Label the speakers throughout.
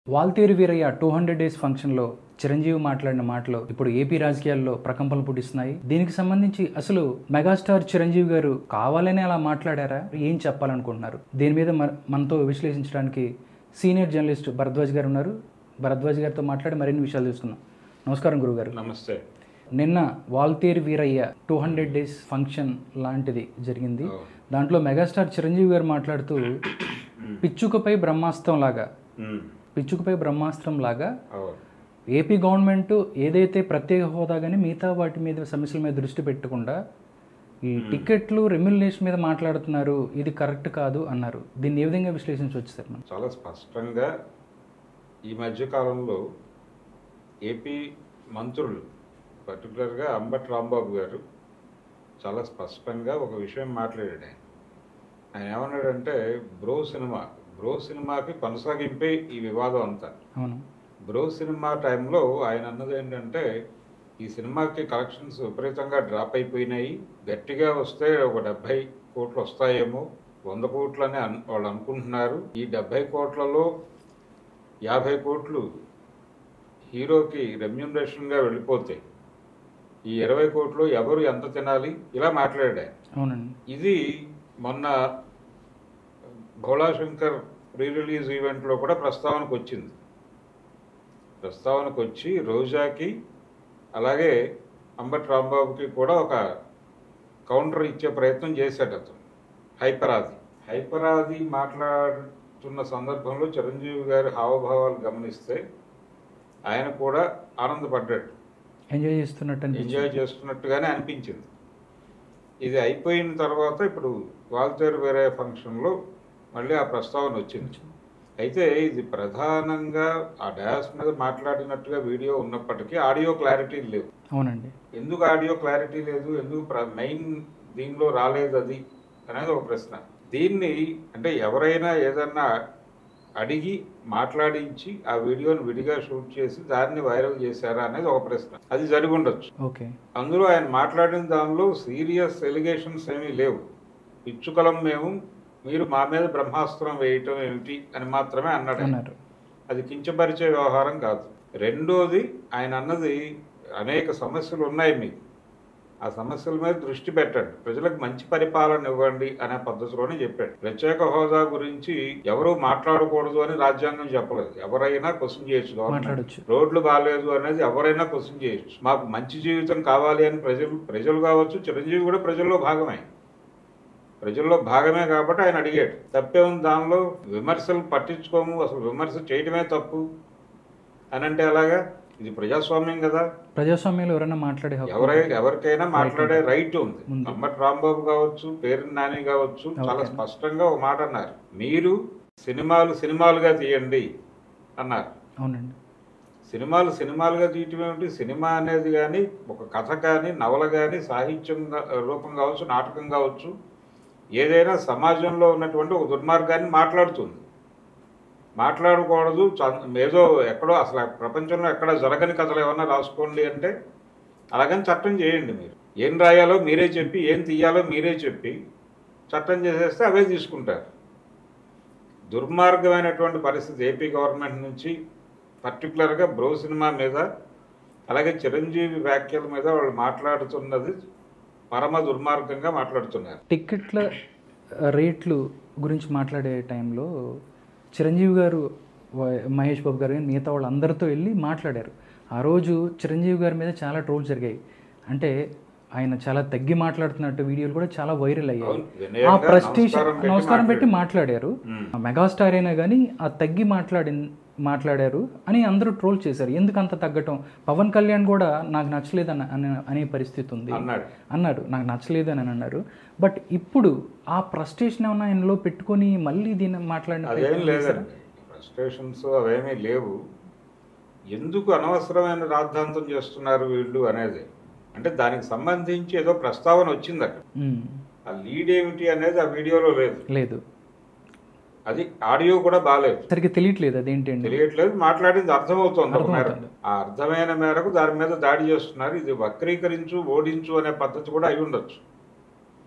Speaker 1: Waltair Veeraiah 200 days ఫంక్షన్లో చిరంజీవి మాట్లాడిన మాటలు ఇప్పుడు ఏపీ రాజకీయాల్లో ప్రకంపనలు పుట్టిస్తున్నాయి. దీనికి సంబంధించి అసలు మెగాస్టార్ చిరంజీవి గారు కావాలనే అలా మాట్లాడారా, ఏం చెప్పాలనుకుంటున్నారు? దీని మీద మనతో విశ్లేషించడానికి సీనియర్ జర్నలిస్ట్ భరద్వాజ్ గారు ఉన్నారు. భరద్వాజ్ గారితో మాట్లాడి మరిన్ని విషయాలు తెలుసుకుందాం. నమస్కారం గురుగారు.
Speaker 2: నమస్తే.
Speaker 1: నిన్న వాల్తేరు వీరయ్య 200 డేస్ ఫంక్షన్ లాంటిది జరిగింది. దాంట్లో మెగాస్టార్ చిరంజీవి గారు మాట్లాడుతూ పిచ్చుకపై బ్రహ్మాస్త్రం లాగా ఏపీ గవర్నమెంట్ ఏదైతే ప్రత్యేక హోదా కానీ మిగతా వాటి మీద సమస్యల మీద దృష్టి పెట్టకుండా ఈ టికెట్లు రెమ్యునరేషన్ మీద మాట్లాడుతున్నారు, ఇది కరెక్ట్ కాదు అన్నారు. దీన్ని ఏ విధంగా విశ్లేషించవచ్చు సార్? మనం
Speaker 2: చాలా స్పష్టంగా ఈ మధ్యకాలంలో ఏపీ మంత్రులు, పర్టికులర్గా అంబటి రాంబాబు గారు చాలా స్పష్టంగా ఒక విషయం మాట్లాడాడు. ఆయన ఏమన్నాడంటే బ్రో సినిమాకి కొనసాగింపే ఈ వివాదం అంతా.
Speaker 1: అవును,
Speaker 2: బ్రో సినిమా టైంలో ఆయన అన్నది ఏంటంటే ఈ సినిమాకి కలెక్షన్స్ విపరీతంగా డ్రాప్ అయిపోయినాయి, గట్టిగా వస్తే ఒక 70 కోట్లు వస్తాయేమో, 100 కోట్లు అని వాళ్ళు అనుకుంటున్నారు. ఈ 70 కోట్లలో 50 కోట్లు హీరోకి రెమ్యూనరేషన్గా వెళ్ళిపోతే ఈ 20 కోట్లు ఎవరు ఎంత తినాలి, ఇలా మాట్లాడారు.
Speaker 1: అవునండి.
Speaker 2: ఇది మొన్న భోళాశంకర్ ప్రీ రిలీజ్ ఈవెంట్లో కూడా ప్రస్తావనకు వచ్చి రోజాకి అలాగే అంబటి రాంబాబుకి కూడా ఒక కౌంటర్ ఇచ్చే ప్రయత్నం చేశాడు అతను. హైపరాది మాట్లాడుతున్న సందర్భంలో చిరంజీవి గారి హావభావాలు గమనిస్తే ఆయన కూడా ఆనందపడ్డాడు, ఎంజాయ్ చేస్తున్నట్టుగానే అనిపించింది. ఇది అయిపోయిన తర్వాత ఇప్పుడు వాల్తేరు వేరే ఫంక్షన్లో మళ్ళీ ఆ ప్రస్తావన వచ్చింది. అయితే ఇది ప్రధానంగా ఆ డాన్స్ మీద మాట్లాడినట్టుగా వీడియో ఉన్నప్పటికీ ఆడియో క్లారిటీ లేవు.
Speaker 1: అవునండి.
Speaker 2: ఎందుకు ఆడియో క్లారిటీ లేదు, ఎందుకు మెయిన్ దీనిలో రాలేదు అది అనేది ఒక ప్రశ్న. దీన్ని అంటే ఎవరైనా ఏదన్నా అడిగి మాట్లాడించి ఆ వీడియోని విడిగా షూట్ చేసి దాన్ని వైరల్ చేశారా అనేది ఒక ప్రశ్న. అది జరిగి ఉండొచ్చు.
Speaker 1: ఓకే. అందులో
Speaker 2: ఆయన మాట్లాడిన దానిలో సీరియస్ ఎలిగేషన్స్ ఏమీ లేవు. పిచ్చుకలం మీరు మా మీద బ్రహ్మాస్త్రం వేయటం ఏమిటి అని మాత్రమే అన్నాడు. అది కించపరిచే వ్యవహారం కాదు. రెండోది, ఆయన అన్నది అనేక సమస్యలు ఉన్నాయి, మీకు ఆ సమస్యల మీద దృష్టి పెట్టండి, ప్రజలకు మంచి పరిపాలన ఇవ్వండి అనే పద్ధతిలోనే చెప్పాడు. ప్రత్యేక హోదా గురించి ఎవరు మాట్లాడకూడదు అని రాజ్యాంగం చెప్పలేదు. ఎవరైనా క్వశ్చన్ చేయొచ్చు. రోడ్లు బాగాలేదు అనేది ఎవరైనా క్వశ్చన్ చేయొచ్చు. మాకు మంచి జీవితం కావాలి అని ప్రజలు కావచ్చు, చిరంజీవి కూడా ప్రజల్లో భాగమే కాబట్టి ఆయన అడిగాడు. తప్పే ఉంది దానిలో. విమర్శలు పట్టించుకోము, అసలు విమర్శ చేయడమే తప్పు అని అంటే అలాగా? ఇది ప్రజాస్వామ్యం కదా.
Speaker 1: ప్రజాస్వామ్యంలో
Speaker 2: ఎవరికైనా మాట్లాడే రైట్ ఉంది. అంబటి రాంబాబు కావచ్చు, పేరు నాని కావచ్చు, చాలా స్పష్టంగా ఒక మాట అన్నారు, మీరు సినిమాలుగా తీయండి అన్నారు.
Speaker 1: అవునండి.
Speaker 2: సినిమాలుగా తీయటం ఏమిటి? సినిమా అనేది కానీ ఒక కథ కానీ నవల కానీ సాహిత్యం రూపం కావచ్చు, నాటకం కావచ్చు, ఏదైనా సమాజంలో ఉన్నటువంటి ఒక దుర్మార్గాన్ని మాట్లాడకూడదు. ఏదో ఎక్కడో అసలు ప్రపంచంలో ఎక్కడ జరగని కథలు ఏమన్నా రాసుకోండి అంటే అలాగని చట్టం చేయండి. మీరు ఏం రాయాలో మీరే చెప్పి, ఏం తీయాలో మీరే చెప్పి చట్టం చేసేస్తే అవే తీసుకుంటారు. దుర్మార్గమైనటువంటి పరిస్థితి ఏపీ గవర్నమెంట్ నుంచి, పర్టికులర్గా బ్రో సినిమా మీద అలాగే చిరంజీవి వ్యాఖ్యల మీద వాళ్ళు మాట్లాడుతున్నది పరమ దుర్మార్గంగా మాట్లాడుతున్నారు.
Speaker 1: టికెట్ల రేట్లు గురించి మాట్లాడే టైంలో చిరంజీవి గారు, మహేష్ బాబు గారు, మిగతా వాళ్ళు అందరితో వెళ్ళి మాట్లాడారు. ఆ రోజు చిరంజీవి గారి మీద చాలా ట్రోల్స్ జరిగాయి. అంటే ఆయన చాలా తగ్గి మాట్లాడుతున్నట్టు వీడియోలు కూడా చాలా వైరల్ అయ్యాయి. ఆ ప్రెస్టీజ్ నమస్కారం పెట్టి మాట్లాడారు. మెగాస్టార్ అయినా కానీ ఆ తగ్గి మాట్లాడారు అని అందరూ ట్రోల్ చేశారు. ఎందుకు అంత తగ్గటం? పవన్ కళ్యాణ్ కూడా నాకు నచ్చలేదు అనే పరిస్థితి ఉంది అన్నాడు, నాకు నచ్చలేదు అని అన్నారు. బట్ ఇప్పుడు ఆ ఫ్రస్ట్రేషన్ ఏమన్నా ఆయనలో పెట్టుకొని మళ్ళీ దీన్ని మాట్లాడిన
Speaker 2: ఫ్రస్ట్రేషన్స్ అవేమీ లేవు. ఎందుకు అనవసరమైన రాద్ధాంతం చేస్తున్నారు వీళ్ళు అనేది, అంటే దానికి సంబంధించి ఏదో ప్రస్తావన వచ్చింది అక్కడ. ఆ లీడ్ ఏమిటి అనేది ఆ వీడియోలో లేదు. అది ఆడియో కూడా బాగాలేదు,
Speaker 1: సరిగ్గా తెలియట్లేదు.
Speaker 2: మాట్లాడింది అర్థమవుతోంది. ఆ అర్థమైన మేరకు దాని మీద దాడి చేస్తున్నారు. ఇది వక్రీకరించు, ఓడించు అనే పద్ధతి కూడా అయి ఉండొచ్చు.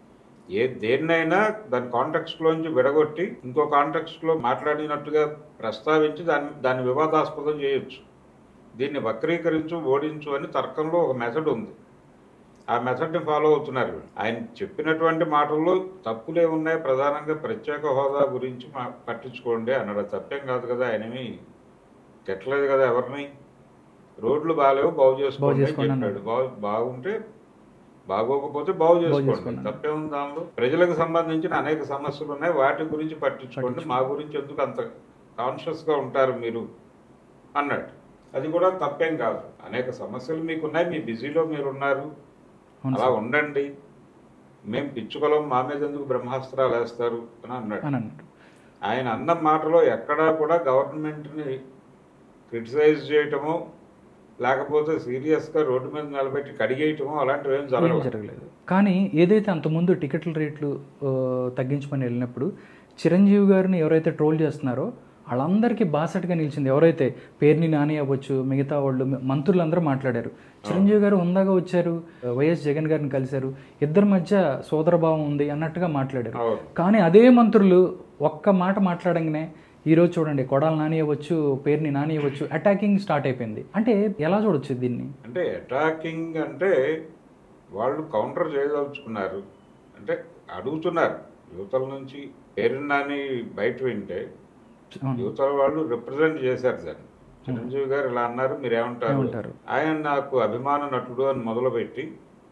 Speaker 2: దేన్నైనా దాని కాంటెక్స్ట్లోంచి విడగొట్టి ఇంకో కాంటెక్స్ట్లో మాట్లాడినట్టుగా ప్రస్తావించి దాన్ని వివాదాస్పదం చేయొచ్చు. దీన్ని వక్రీకరించు, ఓడించు అని తర్కంలో ఒక మెథడ్ ఉంది. ఆ మెథడ్ని ఫాలో అవుతున్నారు. ఆయన చెప్పినటువంటి మాటల్లో తప్పులే ఉన్నాయి. ప్రధానంగా ప్రత్యేక హోదా గురించి పట్టించుకోండి అన్నాడు. తప్పేం కాదు కదా, ఆయనేమి తిట్టలేదు కదా ఎవరిని. రోడ్లు బాగాలేవు, బాగు చేసుకోండి అని చెప్పాడు. బాగుంటే, బాగోకపోతే బాగు చేసుకోండి, తప్పేముంది దానిలో. ప్రజలకు సంబంధించిన అనేక సమస్యలు ఉన్నాయి, వాటి గురించి పట్టించుకోండి, మా గురించి ఎందుకు అంత కాన్షియస్గా ఉంటారు మీరు అన్నాడు. అది కూడా తప్పేం కాదు. అనేక సమస్యలు మీకున్నాయి, మీ బిజీలో మీరున్నారు, అలా ఉండండి, మేము పిచ్చుకలం, మా మీద ఎందుకు బ్రహ్మాస్త్రాలు వేస్తారు అని అన్నాడు. ఆయన అన్న మాటలో ఎక్కడా కూడా గవర్నమెంట్ని క్రిటిసైజ్ చేయటమో లేకపోతే సీరియస్గా రోడ్డు మీద నిలబెట్టి కడిగేయటమో అలాంటివి ఏం జరగలేదు.
Speaker 1: కానీ ఏదైతే అంతకుముందు టికెట్ల రేట్లు తగ్గించమని వెళ్ళినప్పుడు చిరంజీవి గారిని ఎవరైతే ట్రోల్ చేస్తున్నారో వాళ్ళందరికీ బాసటగా నిలిచింది. ఎవరైతే పేర్ని నాని అవ్వచ్చు, మిగతా వాళ్ళు మంత్రులందరూ మాట్లాడారు. చిరంజీవి గారు ఉందాగా వచ్చారు, వైఎస్ జగన్ గారిని కలిశారు, ఇద్దరి మధ్య సోదరభావం ఉంది అన్నట్టుగా మాట్లాడారు. కానీ అదే మంత్రులు ఒక్క మాట మాట్లాడంగానే ఈరోజు చూడండి, కొడాలి నాని అవ్వచ్చు, పేర్ని నాని అవ్వచ్చు, అటాకింగ్ స్టార్ట్ అయిపోయింది. అంటే ఎలా చూడొచ్చు దీన్ని?
Speaker 2: అంటే అటాకింగ్ అంటే వాళ్ళు కౌంటర్ చేయదలుచుకున్నారు, అంటే అడుగుతున్నారు యువతల నుంచి. పేర్ని నాని బయట వింటే యువతల వాళ్ళు రిప్రజెంట్ చేశారు దాన్ని. చిరంజీవి గారు ఇలా అన్నారు, మీరేమంటారు? ఆయన నాకు అభిమాన నటుడు అని మొదలుపెట్టి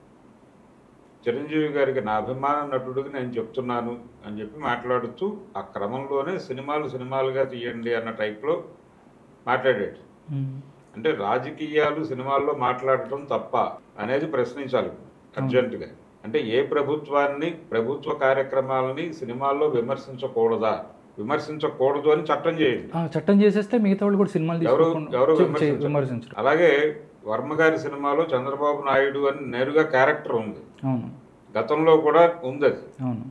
Speaker 2: చిరంజీవి గారికి నా అభిమాన నటుడికి నేను చెప్తున్నాను అని చెప్పి మాట్లాడుతూ ఆ క్రమంలోనే సినిమాలుగా తీయండి అన్న టైప్లో మాట్లాడాడు. అంటే రాజకీయాలు సినిమాల్లో మాట్లాడటం తప్ప అనేది ప్రశ్నించాలి అర్జెంటుగా. అంటే ఏ ప్రభుత్వ కార్యక్రమాలని సినిమాల్లో విమర్శించకూడదు అని చట్టం చేయండి.
Speaker 1: చట్టం చేసేస్తే మిగతా వాళ్ళు కూడా సినిమాలు
Speaker 2: ఎవరు విమర్శించరు. అలాగే వర్మ గారి సినిమాలో చంద్రబాబు నాయుడు అని నేరుగా క్యారెక్టర్ ఉంది, గతంలో కూడా ఉంది అది.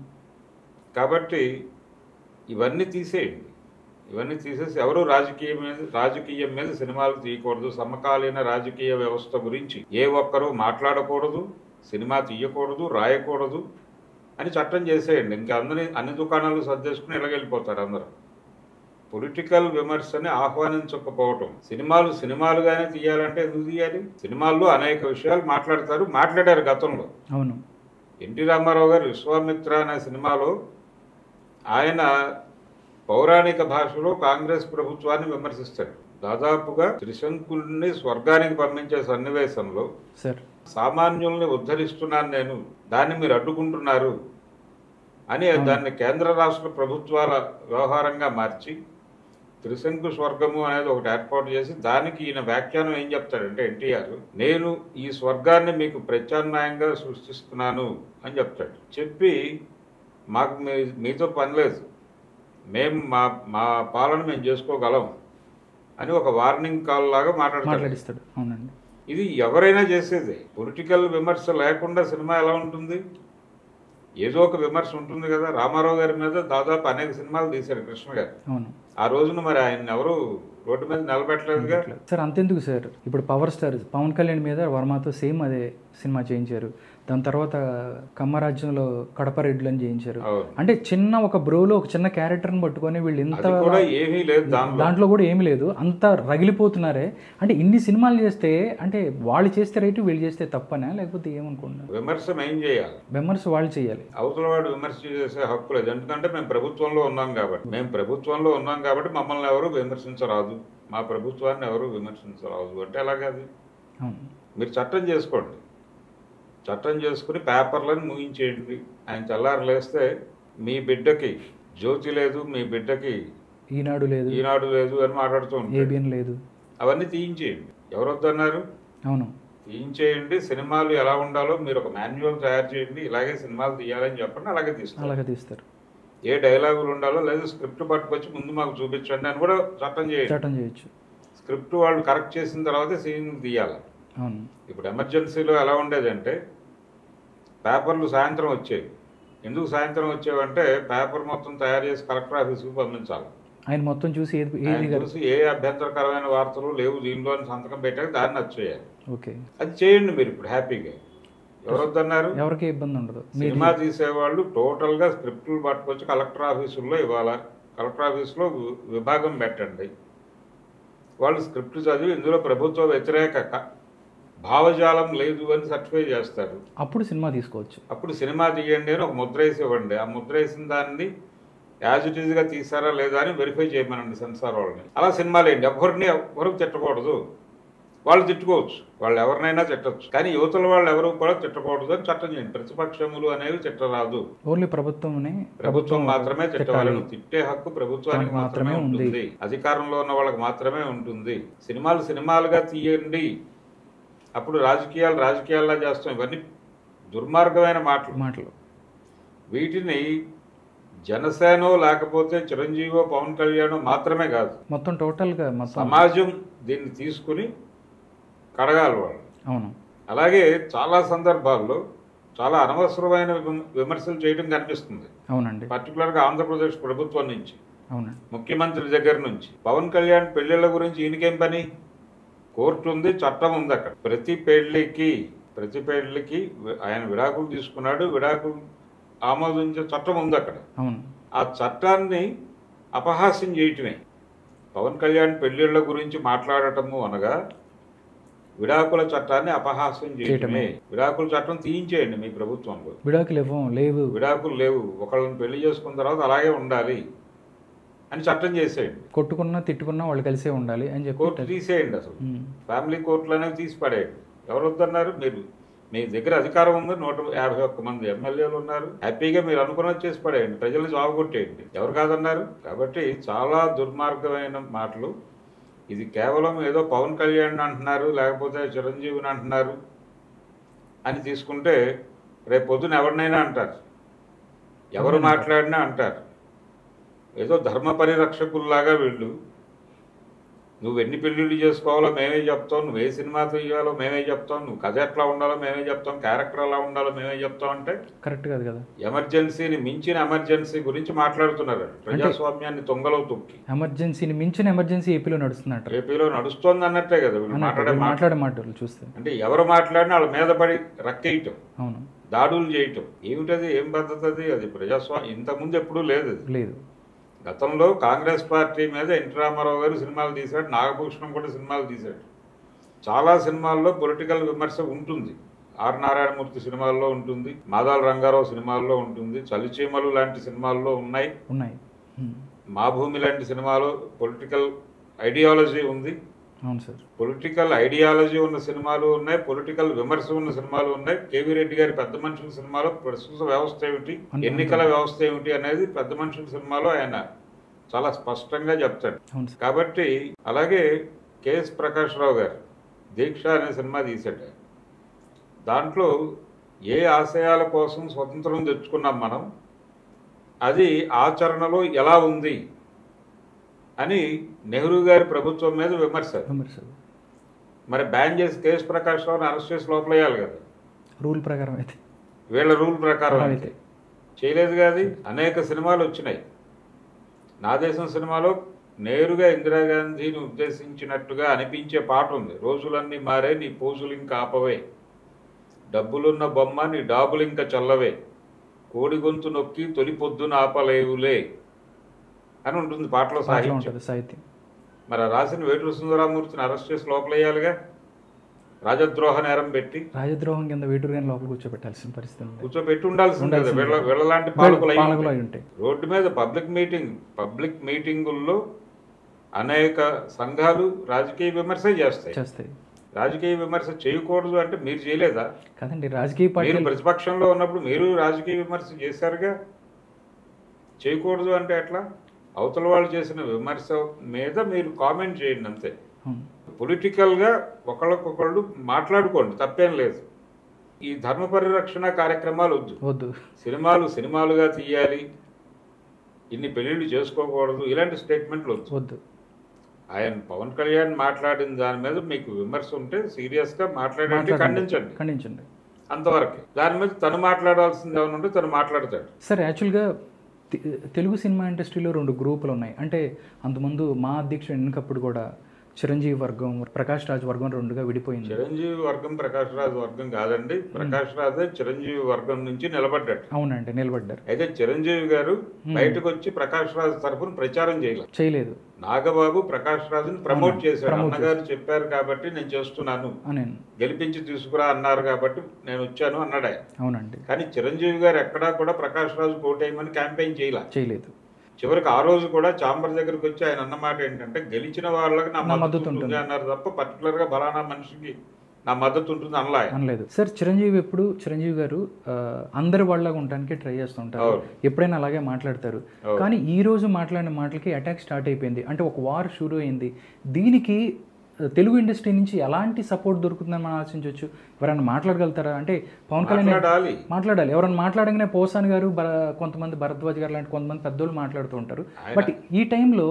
Speaker 2: కాబట్టి ఇవన్నీ తీసేయండి. ఇవన్నీ తీసేసి ఎవరు రాజకీయం మీద సినిమాలు తీయకూడదు, సమకాలీన రాజకీయ వ్యవస్థ గురించి ఏ ఒక్కరూ మాట్లాడకూడదు, సినిమా తీయకూడదు, రాయకూడదు అని చట్టం చేసేయండి. ఇంకా అన్ని దుకాణాలు సర్దేసుకుని ఇలాగెళ్ళిపోతారు అందరూ. పొలిటికల్ విమర్శని ఆహ్వానించకపోవటం. సినిమాలుగానే తీయాలంటే ఎందుకు తీయాలి? సినిమాల్లో అనేక విషయాలు మాట్లాడారు గతంలో.
Speaker 1: అవును.
Speaker 2: ఎన్టీ రామారావు గారు విశ్వామిత్ర అనే సినిమాలో ఆయన పౌరాణిక భాషలో కాంగ్రెస్ ప్రభుత్వాన్ని విమర్శిస్తాడు. దాదాపుగా త్రిశంకుల్ని స్వర్గానికి పంపించే సన్నివేశంలో సామాన్యుల్ని ఉద్ధరిస్తున్నాను నేను, దాన్ని మీరు అడ్డుకుంటున్నారు అని దాన్ని కేంద్ర రాష్ట్ర ప్రభుత్వాల వ్యవహారంగా మార్చి త్రిశంకు స్వర్గము అనేది ఒకటి ఏర్పాటు చేసి దానికి ఈయన వ్యాఖ్యానం ఏం చెప్తాడంటే ఎన్టీఆర్, నేను ఈ స్వర్గాన్ని మీకు ప్రత్యామ్నాయంగా సృష్టిస్తున్నాను అని చెప్తాడు. చెప్పి మాకు మీతో పని లేదు, మేము మా పాలన మేము చేసుకోగలం అని ఒక వార్నింగ్ కాల్ లాగా మాట్లాడిస్తాడు. ఇది ఎవరైనా చేసేది. పొలిటికల్ విమర్శ లేకుండా సినిమా ఎలా ఉంటుంది? ఏదో ఒక విమర్శ ఉంటుంది కదా. రామారావు గారి మీద దాదాపు అనేక సినిమాలు తీశారు కృష్ణ గారు. ఆ రోజున మరి ఆయన ఎవరు రోడ్డు మీద నిలబెట్టలేదుగా.
Speaker 1: సార్ అంతెందుకు సార్, ఇప్పుడు పవర్ స్టార్ పవన్ కళ్యాణ్ మీద వర్మతో సేమ్ అదే సినిమా చేయించారు. దాని తర్వాత కమ్మరాజ్యంలో కడపరెడ్లు అని చేయించారు. అంటే చిన్న ఒక బ్రోలో ఒక చిన్న క్యారెక్టర్ని పట్టుకొని వీళ్ళు ఇంత
Speaker 2: ఏమీ లేదు,
Speaker 1: దాంట్లో కూడా ఏమీ లేదు, అంత రగిలిపోతున్నారే. అంటే ఇన్ని సినిమాలు చేస్తే అంటే వాళ్ళు చేస్తే రైట్, వీళ్ళు చేస్తే తప్పనా, లేకపోతే ఏమనుకుంటున్నారు?
Speaker 2: విమర్శ ఏం చేయాలి?
Speaker 1: విమర్శ వాళ్ళు చేయాలి,
Speaker 2: అవతల వాడు విమర్శ చేసే హక్కు లేదు. ఎందుకంటే మేము ప్రభుత్వంలో ఉన్నాం కాబట్టి మమ్మల్ని ఎవరు విమర్శించరాదు, మా ప్రభుత్వాన్ని ఎవరు విమర్శించరాదు అంటే ఎలాగది? మీరు చట్టం చేసుకోండి, చట్టం చేసుకుని పేపర్లను ముగించేయండి. ఆయన తెల్లారు లేస్తే మీ బిడ్డకి జ్యోతి లేదు, మీ బిడ్డకి ఈనాడు లేదు అని మాట్లాడుతూ ఉంటాడు. అవన్నీ తీయించేయండి. ఎవరు వద్దన్నారు?
Speaker 1: అవును,
Speaker 2: తీయించేయండి. సినిమాలు ఎలా ఉండాలో మీరు ఒక మాన్యువల్ తయారు చేయండి, ఇలాగే సినిమాలు తీయాలని చెప్పండి, అలాగే తీస్తారు. ఏ డైలాగులు ఉండాలో లేదా స్క్రిప్ట్ పట్టుకొచ్చి ముందు మాకు చూపించండి అని కూడా చట్టం చేయొచ్చు. స్క్రిప్ట్ వాళ్ళు కరెక్ట్ చేసిన తర్వాత సీన్ తీయాలి. ఇప్పుడు ఎమర్జెన్సీలో ఎలా ఉండేదంటే పేపర్లు సాయంత్రం వచ్చేవి. ఎందుకు సాయంత్రం వచ్చేవంటే పేపర్ మొత్తం తయారు చేసి కలెక్టర్ ఆఫీస్కి పంపించాలి.
Speaker 1: ఆయన మొత్తం చూసి
Speaker 2: ఏ అభ్యంతరకరమైన వార్తలు లేవు దీనిలో సంతకం పెట్టాక దాన్ని వచ్చేయాలి. అది చేయండి మీరు ఇప్పుడు హ్యాపీగా. ఎవరు వద్దన్నారు?
Speaker 1: ఎవరికి ఇబ్బంది ఉండదు.
Speaker 2: సినిమా తీసేవాళ్ళు టోటల్గా స్క్రిప్టులు పట్టుకొచ్చి కలెక్టర్ ఆఫీసుల్లో ఇవ్వాలా, కలెక్టర్ ఆఫీసులో విభాగం పెట్టండి. వాళ్ళు స్క్రిప్ట్ చదివి ఇందులో ప్రభుత్వ వ్యతిరేక భావజాలం లేదు అని సర్టిఫై చేస్తారు.
Speaker 1: అప్పుడు సినిమా తీసుకోవచ్చు.
Speaker 2: అప్పుడు సినిమా తీయండి అని ఒక ముద్ర వేసి ఇవ్వండి. ఆ ముద్ర వేసిన దాన్ని యాజ్ ఇట్ ఈజ్గా తీసారా లేదా అని వెరిఫై చేయమనండి సెన్సార్ వాళ్ళని. అలా సినిమాలు ఏంటి, ఎవరికి తిట్టకూడదు. వాళ్ళు తిట్టుకోవచ్చు, వాళ్ళు ఎవరినైనా తిట్టచ్చు, కానీ యువతల వాళ్ళు ఎవరు కూడా తిట్టకూడదు అని చట్టం చేయండి. ప్రతిపక్షములు అనేవి తిట్టరాదు,
Speaker 1: ఓన్లీ
Speaker 2: ప్రభుత్వం మాత్రమే తిట్టవాలని. తిట్టే హక్కు ప్రభుత్వానికి మాత్రమే ఉంటుంది, అధికారంలో ఉన్న వాళ్ళకి మాత్రమే ఉంటుంది. సినిమాలుగా తీయండి, అప్పుడు రాజకీయాల్లా చేస్తాం. ఇవన్నీ దుర్మార్గమైన మాటలు. వీటిని జనసేనో లేకపోతే చిరంజీవో పవన్ కళ్యాణ్ మాత్రమే కాదు,
Speaker 1: మొత్తం టోటల్గా
Speaker 2: సమాజం దీన్ని తీసుకుని కడగాలి వాళ్ళు.
Speaker 1: అవును.
Speaker 2: అలాగే చాలా సందర్భాల్లో చాలా అనవసరమైన విమర్శలు చేయడం కనిపిస్తుంది.
Speaker 1: అవునండి.
Speaker 2: పర్టికులర్గా ఆంధ్రప్రదేశ్ ప్రభుత్వం నుంచి,
Speaker 1: అవునండి,
Speaker 2: ముఖ్యమంత్రి దగ్గర నుంచి. పవన్ కళ్యాణ్ పెళ్లిళ్ళ గురించి ఈయనకేం పని? కోర్టు ఉంది, చట్టం ఉంది. అక్కడ ప్రతి పెళ్లికి ఆయన విడాకులు తీసుకున్నాడు, విడాకులు ఆమోదించే చట్టం ఉంది అక్కడ. ఆ చట్టాన్ని అపహాస్యం చేయటమే పవన్ కళ్యాణ్ పెళ్లిళ్ళ గురించి మాట్లాడటము అనగా విడాకుల చట్టాన్ని అపహాస్యం చేయటమే. విడాకుల చట్టం తీయించేయండి మీ ప్రభుత్వంలో. విడాకులు లేవు, ఒకళ్ళని పెళ్లి చేసుకున్న తర్వాత అలాగే ఉండాలి అని చట్టం చేసేయండి.
Speaker 1: కొట్టుకున్నా తిట్టుకున్నా వాళ్ళు కలిసే ఉండాలి అని చెప్పి
Speaker 2: కోర్టు తీసేయండి. అసలు ఫ్యామిలీ కోర్టులు అనేవి తీసి పడేయండి. ఎవరు వద్దన్నారు? మీ దగ్గర అధికారం ఉంది, 151 మంది ఎమ్మెల్యేలు ఉన్నారు, హ్యాపీగా మీరు అనుకున్నది చేసి పడేయండి, ప్రజల్ని జాబగొట్టేయండి. ఎవరు కాదన్నారు? కాబట్టి చాలా దుర్మార్గమైన మాటలు. ఇది కేవలం ఏదో పవన్ కళ్యాణ్ అంటున్నారు, లేకపోతే చిరంజీవిని అంటున్నారు అని తీసుకుంటే రేపు పొద్దున ఎవరినైనా అంటారు, ఎవరు మాట్లాడినా అంటారు. ఏదో ధర్మ పరిరక్షకుల్లాగా వీళ్ళు, నువ్వు ఎన్ని పెళ్ళిళ్ళు చేసుకోవాలో మేమే చెప్తాం, నువ్వు ఏ సినిమా తీయాలో మేమే చెప్తాం, నువ్వు కథ ఎట్లా ఉండాలో మేమే చెప్తాం, క్యారెక్టర్ ఎలా ఉండాలో మేమే చెప్తాం అంటే
Speaker 1: కరెక్ట్ కాదు కదా.
Speaker 2: ఎమర్జెన్సీని మించిన ఎమర్జెన్సీ గురించి మాట్లాడుతున్నారు. ప్రజాస్వామ్యాన్ని తొంగలో తొక్కి
Speaker 1: ఎమర్జెన్సీని మించిన ఎమర్జెన్సీ ఏపీలో
Speaker 2: నడుస్తోంది అన్నట్టే కదా వీళ్ళు
Speaker 1: మాట్లాడే మాటలు చూస్తే.
Speaker 2: అంటే ఎవరు మాట్లాడినా వాళ్ళ మీద పడి రక్కేయటం, దాడులు చేయటం ఏమిటది? ఏం పద్ధతి అది? ప్రజాస్వామ్యం ఇంతకుముందు ఎప్పుడూ లేదు. గతంలో కాంగ్రెస్ పార్టీ మీద ఎన్టీ రామారావు గారు సినిమాలు తీశాడు, నాగభూషణం కూడా సినిమాలు తీశాడు. చాలా సినిమాల్లో పొలిటికల్ విమర్శ ఉంటుంది. ఆర్ నారాయణమూర్తి సినిమాల్లో ఉంటుంది, మాదాల రంగారావు సినిమాల్లో ఉంటుంది, చలిచీమలు లాంటి సినిమాల్లో ఉన్నాయి. మా భూమి లాంటి సినిమాలో పొలిటికల్ ఐడియాలజీ ఉంది. పొలిటికల్ ఐడియాలజీ ఉన్న సినిమాలు ఉన్నాయి, పొలిటికల్ విమర్శ ఉన్న సినిమాలు ఉన్నాయి. కేవీ రెడ్డి గారి పెద్ద మనుషుల సినిమాలో ప్రస్తుత వ్యవస్థ ఏమిటి, ఎన్నికల వ్యవస్థ ఏమిటి అనేది పెద్ద మనుషుల సినిమాలో ఆయన చాలా స్పష్టంగా చెప్తాడు. కాబట్టి అలాగే కెఎస్ ప్రకాష్ రావు గారు దీక్ష అనే సినిమా తీశాడు. దాంట్లో ఏ ఆశయాల కోసం స్వతంత్రం తెచ్చుకున్నాం మనం, అది ఆచరణలో ఎలా ఉంది అని నెహ్రూ గారి ప్రభుత్వం మీద విమర్శ. మరి బ్యాన్ చేసి కేఎస్ ప్రకాష్ రావుని అరెస్ట్ చేసి లోపలేయాలి కదా,
Speaker 1: రూల్ ప్రకారం అయితే.
Speaker 2: వీళ్ళ రూల్ ప్రకారం అయితే చేయలేదు కాదు. అనేక సినిమాలు వచ్చినాయి. నా దేశం సినిమాలో నేరుగా ఇందిరాగాంధీని ఉద్దేశించినట్టుగా అనిపించే పాట ఉంది. రోజులన్నీ మారే నీ పోజులు ఇంకా ఆపవే, డబ్బులున్న బొమ్మ నీ డాబులు ఇంకా చల్లవే, కోడి గొంతు నొక్కి తొలి పొద్దున ఆపలేవులే అని ఉంటుంది పాటలో సాహిత్యం. మరి రాసిన వేటూరు సుందరరామూర్తిని అరెస్ట్ చేసి లోపలేయాలిగా, రాజద్రోహ నేరం పెట్టి.
Speaker 1: రాజద్రోహం కింద వేటూరు గారిని లోపల కూర్చోబెట్టాల్సిన పరిస్థితి,
Speaker 2: కూర్చోబెట్టి ఉండాల్సింది కదా. వీళ్ళలాంటి పాలకులు అయి ఉంటాయి. రోడ్డు మీద పబ్లిక్ మీటింగుల్లో అనేక సంఘాలు రాజకీయ విమర్శ చేస్తాయి. రాజకీయ విమర్శ చేయకూడదు అంటే మీరు చేయలేదా?
Speaker 1: కదండి, రాజకీయ పార్టీ
Speaker 2: ప్రతిపక్షంలో ఉన్నప్పుడు మీరు రాజకీయ విమర్శ చేశారుగా. చేయకూడదు అంటే ఎట్లా? అవతల వాళ్ళు చేసిన విమర్శ మీద మీరు కామెంట్ చేయండి అంతే. పొలిటికల్గా ఒకళ్ళకొకళ్ళు మాట్లాడుకోండి, తప్పేం లేదు. ఈ ధర్మ పరిరక్షణ కార్యక్రమాలు వద్దు. సినిమాలుగా తీయాలి, ఇన్ని పెళ్లిళ్ళు చేసుకోకూడదు, ఇలాంటి స్టేట్మెంట్లు వద్దు. ఆయన పవన్ కళ్యాణ్ మాట్లాడిన దాని మీద మీకు విమర్శ ఉంటే సీరియస్గా మాట్లాడండి, ఖండించండి అంతవరకు. దాని మీద తను మాట్లాడాల్సింది ఏమైనా ఉంటే తను మాట్లాడతాడు.
Speaker 1: సార్, యాక్చువల్గా తెలుగు సినిమా ఇండస్ట్రీలో 2 గ్రూపులు ఉన్నాయి. అంటే అంతకుముందు మా అధ్యక్షుడు ఎన్నికప్పుడు కూడా చిరంజీవి వర్గం, ప్రకాష్ రాజ్ వర్గం రెండుగా విడిపోయింది.
Speaker 2: చిరంజీవి వర్గం ప్రకాష్ రాజ్ వర్గం కాదండి. ప్రకాష్ రాజే చిరంజీవి వర్గం నుంచి నిలబడ్డాడు.
Speaker 1: అవునండి, నిలబడ్డారు.
Speaker 2: అయితే చిరంజీవి గారు బయటకు వచ్చి ప్రకాష్ రాజ్ తరఫున ప్రచారం చేయలేదు. నాగబాబు ప్రకాష్ రాజుని ప్రమోట్ చేశాడు. అన్నగారు చెప్పారు కాబట్టి నేను చేస్తున్నాను, గెలిపించి తీసుకురా అన్నారు కాబట్టి నేను వచ్చాను అన్నాడు ఆయన.
Speaker 1: అవునండి.
Speaker 2: కానీ చిరంజీవి గారు ఎక్కడా కూడా ప్రకాష్ రాజు కోటేయమని క్యాంపెయిన్ చేయలేదు. చివరికి ఆ రోజు కూడా చాంబర్ దగ్గరికి వచ్చి ఆయన అన్నమాట ఏంటంటే, గెలిచిన వాళ్ళకి నా మద్దతు ఉంటుంది అన్నారు తప్ప పర్టికులర్ గా ఫలానా మనిషికి నా మద్దతు ఉంటుంది అనలేదు.
Speaker 1: సార్, చిరంజీవి గారు అందరి వాళ్ళగా ఉండడానికి ట్రై చేస్తుంటారు, ఎప్పుడైనా అలాగే మాట్లాడతారు. కానీ ఈ రోజు మాట్లాడిన మాటలకి అటాక్ స్టార్ట్ అయిపోయింది, అంటే ఒక వార్ షురూ అయింది. దీనికి తెలుగు ఇండస్ట్రీ నుంచి ఎలాంటి సపోర్ట్ దొరుకుతుందని మనం ఆలోచించవచ్చు. ఎవరైనా మాట్లాడగలుగుతారా? అంటే పవన్ కళ్యాణ్ మాట్లాడాలి. ఎవరైనా మాట్లాడగానే పోసాని గారు, కొంతమంది భరద్వాజ్ గారు లాంటి కొంతమంది పెద్దోళ్ళు మాట్లాడుతూ ఉంటారు. బట్ ఈ టైంలో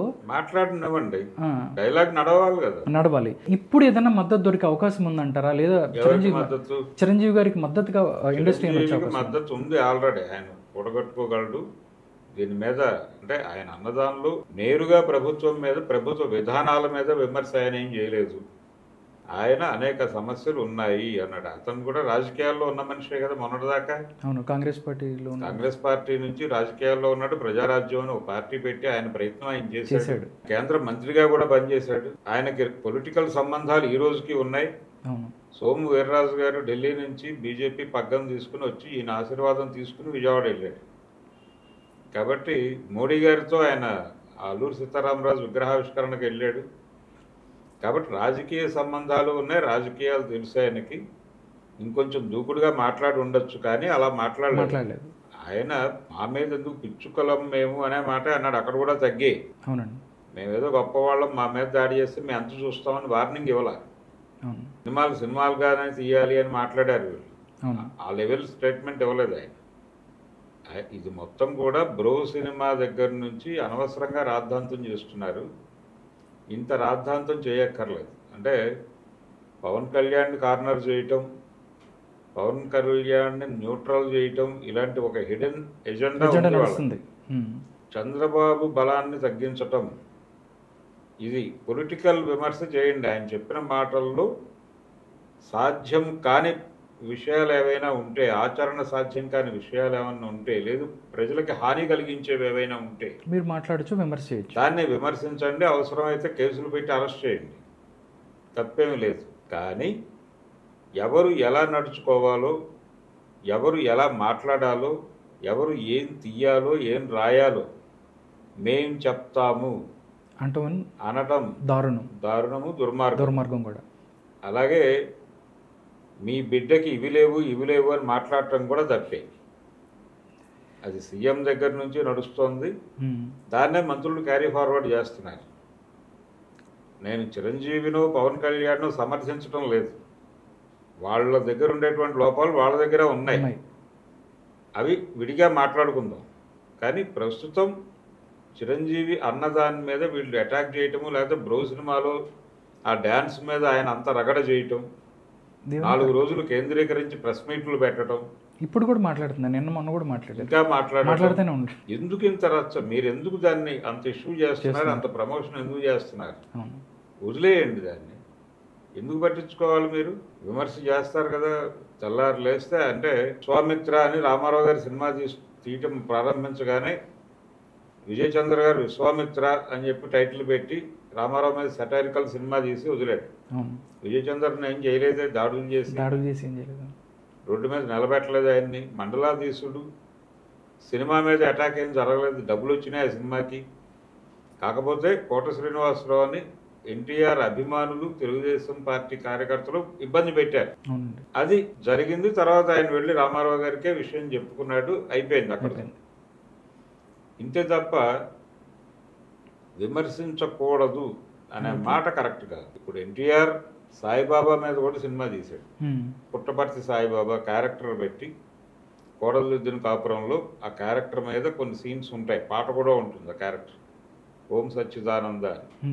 Speaker 1: నడవాలి. ఇప్పుడు ఏదైనా మద్దతు దొరికే అవకాశం ఉందంటారా? లేదా చిరంజీవి గారికి మద్దతుగా ఇండస్ట్రీ
Speaker 2: మద్దతు ఉంది, ఆల్రెడీ ఆయన కూడగట్టుకోగలడు. దీని మీద అంటే ఆయన అన్నదానంలో నేరుగా ప్రభుత్వం మీద, ప్రభుత్వ విధానాల మీద విమర్శ ఆయన ఏం చేయలేదు. ఆయన అనేక సమస్యలు ఉన్నాయి అన్నాడు. అతను కూడా రాజకీయాల్లో ఉన్న మనిషే కదా మొన్నటిదాకా.
Speaker 1: అవును, కాంగ్రెస్
Speaker 2: పార్టీ నుంచి రాజకీయాల్లో ఉన్నాడు. ప్రజారాజ్యం అని ఒక పార్టీ పెట్టి ఆయన ప్రయత్నం ఆయన చేశాడు. కేంద్ర మంత్రిగా కూడా పనిచేశాడు. ఆయనకి పొలిటికల్ సంబంధాలు ఈ రోజుకి ఉన్నాయి. సోము వీర్రాజు గారు ఢిల్లీ నుంచి బీజేపీ పగ్గం తీసుకుని వచ్చి ఈయన ఆశీర్వాదం తీసుకుని విజయవాడ వెళ్ళాడు. కాబట్టి మోడీ గారితో ఆయన అల్లూరి సీతారామరాజు విగ్రహావిష్కరణకు వెళ్ళాడు. కాబట్టి రాజకీయ సంబంధాలు ఉన్నాయి, రాజకీయాలు తెలుసు ఆయనకి. ఇంకొంచెం దూకుడుగా మాట్లాడి ఉండొచ్చు, కానీ అలా మాట్లాడలేదు. ఆయన మా మీద ఎందుకు పిచ్చుకలం మేము అనే మాట అన్నాడు. అక్కడ కూడా తగ్గే, మేమేదో గొప్పవాళ్ళం, మా మీద దాడి చేస్తే మేము ఎంత చూస్తామని వార్నింగ్ ఇవ్వాల. సినిమాలుగానే తీయాలి అని మాట్లాడారు. ఆ లెవెల్ స్టేట్మెంట్ ఇవ్వలేదు ఆయన. ఇది మొత్తం కూడా బ్రో సినిమా దగ్గర నుంచి అనవసరంగా రాద్ధాంతం చేస్తున్నారు. ఇంత రాద్ధాంతం చేయక్కర్లేదు. అంటే పవన్ కళ్యాణ్ కార్నర్ చేయటం, పవన్ కళ్యాణ్ న్యూట్రల్ చేయటం, ఇలాంటి ఒక హిడెన్ ఎజెండా ఉంది. చంద్రబాబు బలాన్ని తగ్గించటం, ఇది పొలిటికల్ విమర్శ చేయండి. ఆయన చెప్పిన మాటల్లో సాధ్యం కాని విషయాలు ఏవైనా ఉంటే, ఆచరణ సాధ్యం కాని విషయాలు ఏమైనా ఉంటే, లేదు ప్రజలకి హాని కలిగించేవి ఏవైనా ఉంటే
Speaker 1: మీరు మాట్లాడచ్చు, విమర్శ చేయొచ్చు.
Speaker 2: దాన్ని విమర్శించండి, అవసరమైతే కేసులు పెట్టి అరెస్ట్ చేయండి, తప్పేమీ లేదు. కానీ ఎవరు ఎలా నడుచుకోవాలో, ఎవరు ఎలా మాట్లాడాలో, ఎవరు ఏం తీయాలో, ఏం రాయాలో మేం చెప్తాము అనటం దారుణము, దుర్మార్గం కూడా. అలాగే మీ బిడ్డకి ఇవి లేవు అని మాట్లాడటం కూడా తప్పే. అది సీఎం దగ్గర నుంచి నడుస్తోంది, దాన్నే మంత్రులు క్యారీ ఫార్వర్డ్ చేస్తున్నారు. నేను చిరంజీవినో పవన్ కళ్యాణ్ను సమర్థించడం లేదు. వాళ్ళ దగ్గర ఉండేటువంటి లోపాలు వాళ్ళ దగ్గర ఉన్నాయి, అవి విడిగా మాట్లాడుకుందాం. కానీ ప్రస్తుతం చిరంజీవి అన్నదాని మీద వీళ్ళు అటాక్ చేయటము, లేకపోతే బ్రో సినిమాలో ఆ డ్యాన్స్ మీద ఆయన అంత రగడ చేయటం, 4 రోజులు కేంద్రీకరించి ప్రెస్ మీట్లు పెట్టడం,
Speaker 1: ఇప్పుడు కూడా మాట్లాడుతున్నాను, నిన్న మొన్న కూడా మాట్లాడారు,
Speaker 2: ఇంకా మాట్లాడుతూనే ఉంటారు. ఎందుకు ఇంత రచ్చ? మీరు ఎందుకు దాన్ని అంత ఇష్యూ చేస్తున్నారు? అంత ప్రమోషన్ ఎందుకు చేస్తున్నారు? వదిలేయండి దాన్ని, ఎందుకు పట్టించుకోవాలి? మీరు విమర్శ చేస్తారు కదా, తెల్లారు లేస్తే. అంటే విశ్వామిత్ర అని రామారావు గారి సినిమా తీయటం ప్రారంభించగానే విజయ్ చంద్ర గారు విశ్వామిత్ర అని చెప్పి టైటిల్ పెట్టి రామారావు మీద సెటారికల్ సినిమా తీసి వదిలాడు. విజయ్ చంద్రని ఏం చేయలేదు, దాడులు చేసి రోడ్డు మీద నిలబెట్టలేదు ఆయన్ని. మండలాధీశుడు సినిమా మీద అటాక్ ఏం జరగలేదు, డబ్బులు వచ్చినాయి ఆ సినిమాకి. కాకపోతే కోట శ్రీనివాసరావు అని ఎన్టీఆర్ అభిమానులు, తెలుగుదేశం పార్టీ కార్యకర్తలు ఇబ్బంది పెట్టారు, అది జరిగింది. తర్వాత ఆయన వెళ్ళి రామారావు గారికే విషయం చెప్పుకున్నాడు, అయిపోయింది అక్కడ. ఇంతే తప్ప విమర్శించకూడదు అనే మాట కరెక్ట్ కాదు. ఇప్పుడు ఎన్టీఆర్ సాయిబాబా మీద కూడా సినిమా తీశాడు. పుట్టపర్తి సాయిబాబా క్యారెక్టర్ పెట్టి కోడలుద్దిన కాపురంలో ఆ క్యారెక్టర్ మీద కొన్ని సీన్స్ ఉంటాయి, పాట కూడా ఉంటుంది ఆ క్యారెక్టర్, ఓం సచ్చిదానంద అని.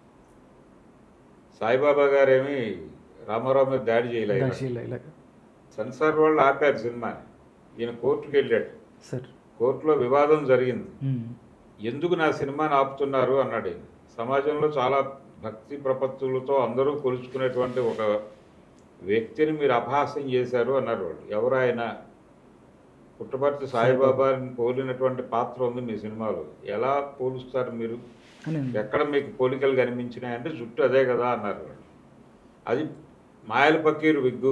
Speaker 2: సాయిబాబా గారేమి రామారావు మీద దాడి చేయలేదు. సెన్సార్ వాళ్ళు ఆపారు సినిమాని. ఈయన కోర్టుకు వెళ్ళాడు, కోర్టులో వివాదం జరిగింది. ఎందుకు నా సినిమాని ఆపుతున్నారు అన్నాడు. సమాజంలో చాలా భక్తి ప్రపత్తులతో అందరూ కొలుచుకునేటువంటి ఒక వ్యక్తిని మీరు అపహాస్యం చేశారు అన్నారు వాళ్ళు. ఎవరు ఆయన? పుట్టపర్తి సాయిబాబాని పోలినటువంటి పాత్ర ఉంది మీ సినిమాలో, ఎలా పోలుస్తారు మీరు? ఎక్కడ మీకు పోలికలు కనిపించినాయంటే జుట్టు అదే కదా అన్నారు వాళ్ళు. అది మాయల పక్కీరు విగ్గు.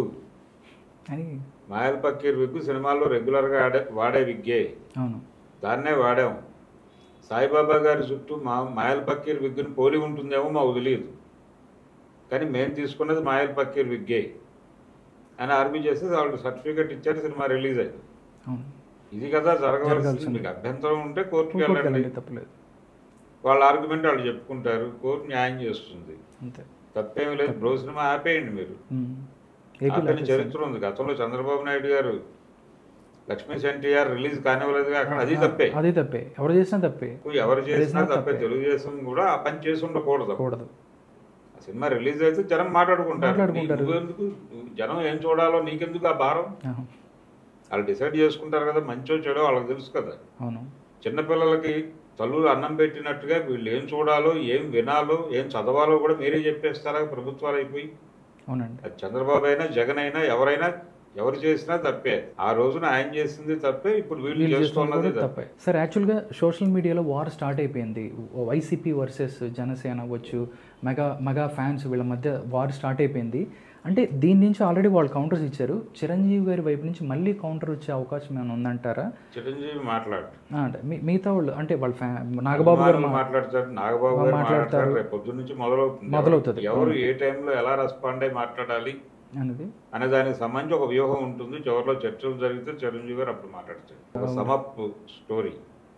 Speaker 2: మాయల పక్కీరు విగ్గు సినిమాల్లో రెగ్యులర్గా వాడే విగ్గే, దాన్నే వాడాం. సాయిబాబా గారి చుట్టూ మాయల పక్కీరు విగ్గుని పోలి ఉంటుందేమో మాకు తెలియదు, కానీ మేము తీసుకున్నది మాయల పక్కీరు విగ్గే అని ఆర్మీ చేస్తే వాళ్ళు సర్టిఫికెట్ ఇచ్చారు, సినిమా రిలీజ్ అయింది. ఇది కదా జరగవలసింది. మీకు అభ్యంతరం ఉంటే కోర్టుకు వెళ్ళండి, తప్పలేదు. వాళ్ళ ఆర్గ్యుమెంట్ వాళ్ళు చెప్పుకుంటారు, కోర్టు న్యాయం చేస్తుంది, తప్పేమీ లేదు. బ్రో సినిమా ఆపేయండి మీరు. అతని చరిత్ర ఉంది. గతంలో చంద్రబాబు నాయుడు గారు లక్ష్మీ ఎన్టీఆర్ రిలీజ్ కానివ్వలేదు, అక్కడ అది తప్పే.
Speaker 1: ఎవరు చేసినా తప్పే.
Speaker 2: తెలుగుదేశం కూడా ఆ పని చేసి ఉండకూడదు. ఆ సినిమా రిలీజ్ అయితే జనం మాట్లాడుకుంటారు. ఎందుకు జనం ఏం చూడాలో నీకెందుకు ఆ భారం? వాళ్ళు డిసైడ్ చేసుకుంటారు కదా, మంచో చెడో వాళ్ళకి తెలుసు కదా. చిన్నపిల్లలకి తల్లులు అన్నం పెట్టినట్టుగా వీళ్ళు ఏం చూడాలో, ఏం వినాలో, ఏం చదవాలో కూడా మీరే చెప్పేస్తారా ప్రభుత్వాలు అయిపోయి? అది చంద్రబాబు అయినా జగన్ అయినా ఎవరైనా ఎవరు చేసినా తప్పే. ఆ రోజున ఆయన చేసింది తప్పే, ఇప్పుడు వీళ్ళు చేస్తున్నది తప్పే.
Speaker 1: సార్ యాక్చువల్గా సోషల్ మీడియాలో వార్ స్టార్ట్ అయిపోయింది. YCP వర్సెస్ జనసేన అవ్వచ్చు, మెగా ఫ్యాన్స్ వీళ్ళ మధ్య వార్ స్టార్ట్ అయిపోయింది. అంటే దీని నుంచి ఆల్రెడీ వాళ్ళు కౌంటర్స్ ఇచ్చారు. చిరంజీవి గారి వైపు నుంచి మళ్ళీ కౌంటర్ వచ్చే అవకాశం ఏమైనా ఉందంటారా?
Speaker 2: చిరంజీవి మాట్లాడతారు,
Speaker 1: మిగతా వాళ్ళు అంటే వాళ్ళ నాగబాబు గారు
Speaker 2: మాట్లాడతారు, నాగబాబు గారు మాట్లాడతారు. రేపు పొద్దున్న నుంచి మొదలవుతుంది. ఎవరు ఏ టైంలో ఎలా రెస్పాండ్ అయ్యి మాట్లాడాలి అనే దానికి సంబంధించి ఒక వ్యూహం ఉంటుంది. చివరిలో చర్చలు జరిగితే చిరంజీవి గారు అప్పుడు మాట్లాడతారు. ఒక సమప్ స్టోరీ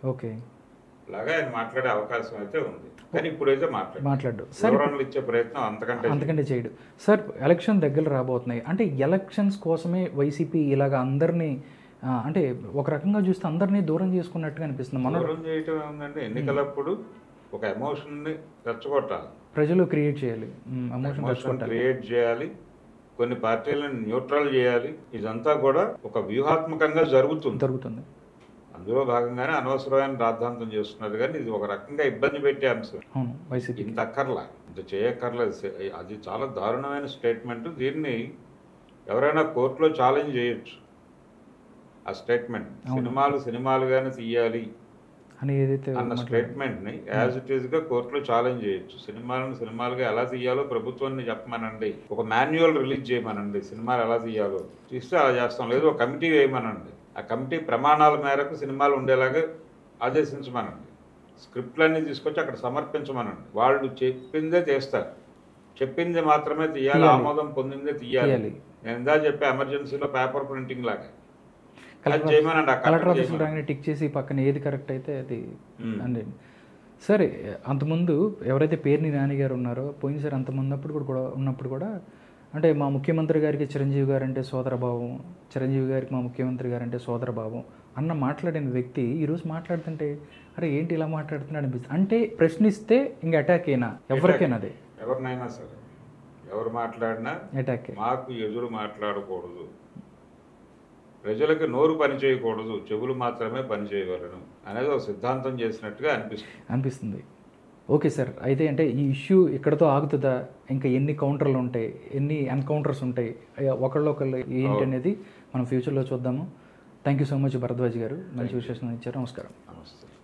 Speaker 2: లాగా ఆయన మాట్లాడే అవకాశం అయితే ఉంది, కానీ ఇప్పుడైతే మాట్లాడు వివరణలు ఇచ్చే ప్రయత్నం అంతకంటే
Speaker 1: చేయడు. సార్ ఎలక్షన్ దగ్గర రాబోతున్నాయి, అంటే ఎలక్షన్స్ కోసమే YCP ఇలాగ అందరినీ అంటే ఒక రకంగా చూస్తే అందరినీ దూరం చేసుకున్నట్టుగా అనిపిస్తుంది. మనం
Speaker 2: దూరం చేయటం ఏముందంటే ఎన్నికలప్పుడు ఒక ఎమోషన్ని రెచ్చగొట్టాలి,
Speaker 1: ప్రజలు క్రియేట్ చేయాలి,
Speaker 2: ఎమోషన్ క్రియేట్ చేయాలి, కొన్ని పార్టీలను న్యూట్రల్ చేయాలి. ఇదంతా కూడా ఒక వ్యూహాత్మకంగా జరుగుతుంది. అందులో భాగంగానే అనవసరమైన రాద్ధాంతం చేస్తున్నారు, కానీ ఇది ఒక రకంగా ఇబ్బంది పెట్టే అంశం. ఇంత అక్కర్లా, ఇంత చేయక్కర్లేదు. అది చాలా దారుణమైన స్టేట్మెంట్. దీన్ని ఎవరైనా కోర్టులో ఛాలెంజ్ చేయొచ్చు. ఆ స్టేట్మెంట్ సినిమాలుగానే తీయాలి
Speaker 1: అని ఏదైతే
Speaker 2: అన్న స్టేట్మెంట్ని యాజ్ ఇట్ ఈస్గా కోర్టులో ఛాలెంజ్ చేయొచ్చు. సినిమాలుగా ఎలా తీయాలో ప్రభుత్వాన్ని చెప్పమనండి, ఒక మాన్యువల్ రిలీజ్ చేయమనండి, సినిమాలు ఎలా తీయాలో తీస్తే అలా చేస్తాం. లేదు ఒక కమిటీ వేయమనండి, ఆ కమిటీ ప్రమాణాల మేరకు సినిమాలు ఉండేలాగా ఆదేశించమనండి, స్క్రిప్ట్లన్నీ తీసుకొచ్చి అక్కడ సమర్పించమనండి. వాళ్ళు చెప్పిందే తీస్తారు, చెప్పింది మాత్రమే తీయాలి, ఆమోదం పొందిందే తీయాలి. నేను ఇందా చెప్పే ఎమర్జెన్సీలో పేపర్ ప్రింటింగ్ లాగా
Speaker 1: కలెక్టర్ ఆఫీసులో రాగానే టిక్ చేసి పక్కన ఏది కరెక్ట్ అయితే అది అండి. సరే, అంతకుముందు ఎవరైతే పేర్ని నాని గారు ఉన్నారో పోయినసారి ఉన్నప్పుడు కూడా అంటే మా ముఖ్యమంత్రి గారికి చిరంజీవి గారు అంటే సోదరభావం, చిరంజీవి గారికి మా ముఖ్యమంత్రి గారు అంటే సోదరభావం అన్న మాట్లాడిన వ్యక్తి ఈరోజు మాట్లాడుతుంటే అరే ఏంటి ఇలా మాట్లాడుతున్నాడు అనిపిస్తుంది. అంటే ప్రశ్నిస్తే ఇంక అటాక్ అయినా ఎవరికైనా అదే,
Speaker 2: ఎవరినైనా సరే ఎవరు మాట్లాడినా
Speaker 1: అటాక్.
Speaker 2: మాకు ఎదురు మాట్లాడకూడదు, ప్రజలకు నోరు పని చేయకూడదు, చెవులు మాత్రమే పని చేయగలను అనేది ఒక సిద్ధాంతం చేసినట్టుగా
Speaker 1: అనిపిస్తుంది. ఓకే సార్, అయితే అంటే ఈ ఇష్యూ ఇక్కడతో ఆగుతుందా? ఇంకా ఎన్ని కౌంటర్లు ఉంటాయి, ఎన్ని ఎన్కౌంటర్స్ ఉంటాయి, ఒకళ్ళు ఏంటి అనేది మనం ఫ్యూచర్లో చూద్దాము. Thank you so much Bharadwaj గారు, మంచి విశేషం ఇచ్చారు. నమస్కారం.